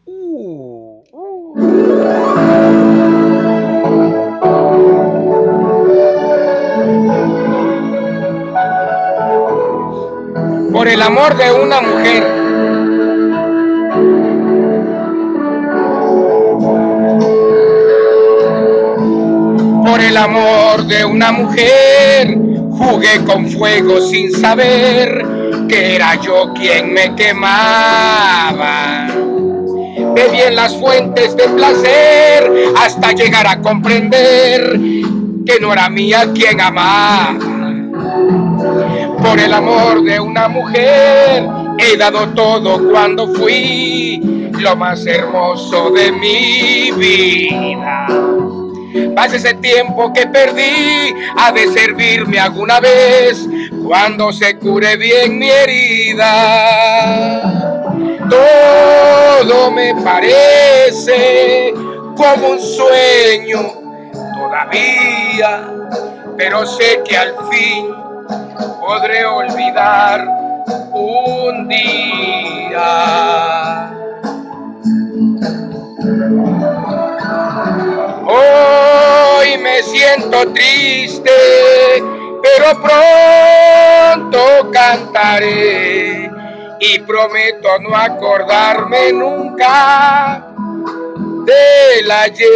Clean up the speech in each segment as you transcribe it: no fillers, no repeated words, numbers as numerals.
Uh. Por el amor de una mujer. Por el amor de una mujer, jugué con fuego sin saber que era yo quien me quemaba. Bebí en las fuentes de placer hasta llegar a comprender que no era mía quien amaba. Por el amor de una mujer he dado todo cuando fui lo más hermoso de mi vida. Más ese tiempo que perdí ha de servirme alguna vez cuando se cure bien mi herida. Todo me parece como un sueño todavía, pero sé que al fin podré olvidar un día. Hoy me siento triste, pero pronto cantaré y prometo no acordarme nunca del ayer.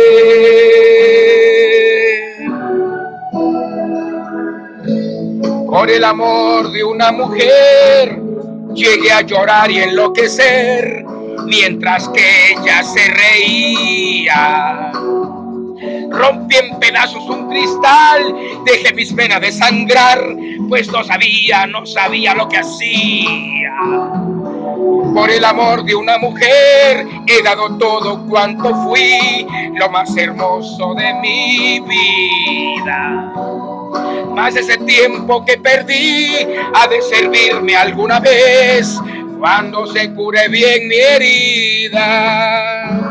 Por el amor de una mujer llegué a llorar y enloquecer mientras que ella se reía. Rompí en pedazos un cristal, dejé mis venas desangrar, pues no sabía lo que hacía. Por el amor de una mujer he dado todo cuanto fui, lo más hermoso de mi vida. Más ese tiempo que perdí ha de servirme alguna vez cuando se cure bien mi herida.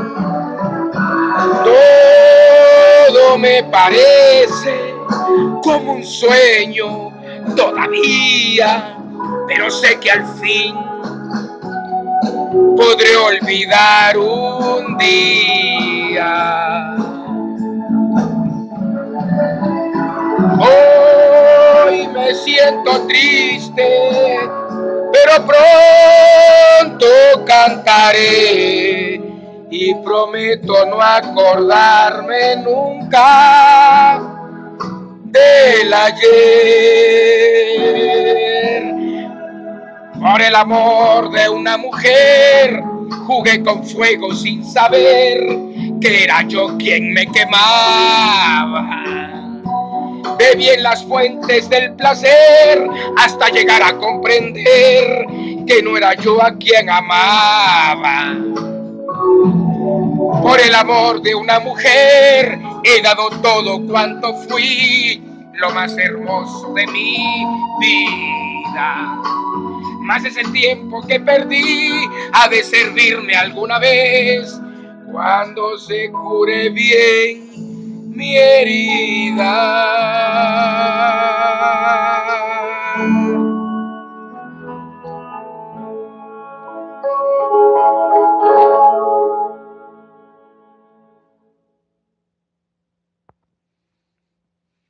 Todo me parece como un sueño todavía, pero sé que al fin podré olvidar un día. Hoy me siento triste, pero pronto cantaré y prometo no acordarme nunca del ayer. Por el amor de una mujer jugué con fuego sin saber que era yo quien me quemaba. Bebí en las fuentes del placer hasta llegar a comprender que no era yo a quien amaba. Por el amor de una mujer he dado todo cuanto fui, lo más hermoso de mi vida. Más ese tiempo que perdí ha de servirme alguna vez cuando se cure bien mi herida.